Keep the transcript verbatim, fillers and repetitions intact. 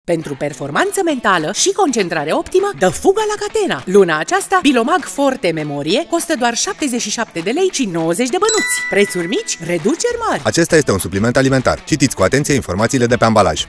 Pentru performanță mentală și concentrare optimă, dă fuga la Catena. Luna aceasta, Bilomag Forte Memorie costă doar șaptezeci și șapte de lei și nouăzeci de bănuți. Prețuri mici, reduceri mari. Acesta este un supliment alimentar. Citiți cu atenție informațiile de pe ambalaj.